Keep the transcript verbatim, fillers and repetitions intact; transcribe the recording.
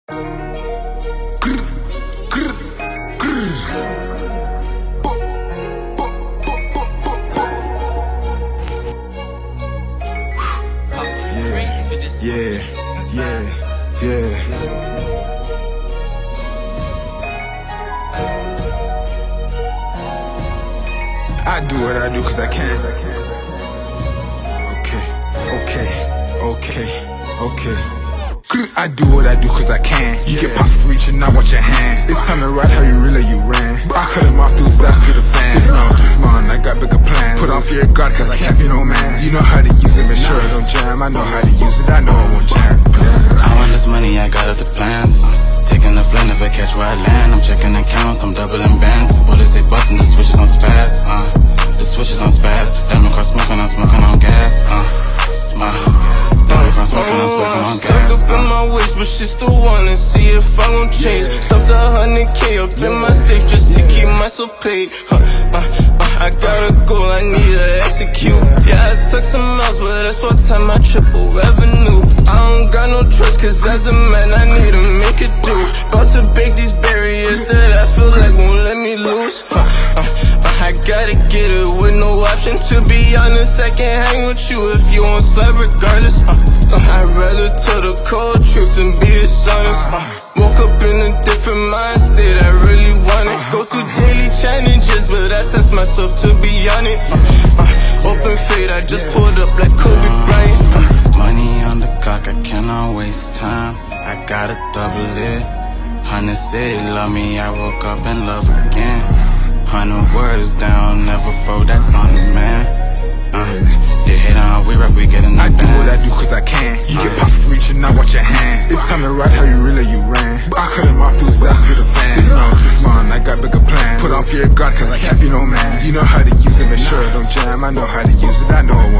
Yeah, yeah, yeah. I do what I do cause I can. Okay, okay, okay, okay. I do what I do cause I can. You get popped for reaching, I watch your hand. It's time to ride how you really you ran. I cut him off through his ass to the fan. It's not too smart, I got bigger plans. Put on fear of God cause I can't be no man. You know how to use it, make sure I don't jam. I know how to use it, I know I won't jam. I want this money, I got other plans. Taking the flame, never catch where I land. I'm checking accounts, I'm doubling bands. Bullets, they bustin', the switches on spaz. Uh, the switches on spaz. Diamond cross smoking, I'm smoking on gas. Uh, my diamond cross smoking, I'm smoking on gas. Stuck up in my waist, but she still wanna see if I gon' change. Stuffed a hundred K up in my safe just to keep myself paid. Huh, uh, uh, I got a goal, I need to execute. Yeah, I took some else, but that's what time I triple revenue. I don't got no trust, cause as a man I need to make it do. About to break these barriers that I feel like won't let me lose. Huh, uh, uh, I gotta get it with no option. To be honest, I can't hang with you if you won't slap regardless. uh, uh, I'd rather tell the cold truth than be dishonest. uh, Woke up in a different mind state, I really want it. Go through daily challenges, but I test myself to be on it. uh, uh, Open fade, I just pulled up like Kobe Bryant. uh, Money on the clock, I cannot waste time. I gotta double it. Hundred say they love me, I woke up in love again. Hundred words down, never fold, that's on the man. Uh, they hate on, we rock, we get in the I do what I bands. do cause I can. You get popped for reaching, I watch your hand. It's time to ride how you really you ran. I cut him off through his ass to the fan. It's not too smart, I got bigger plans. Put on fear of God cause I can't be no man. You know how to use it, make sure I don't jam. I know how to use it, I know I won't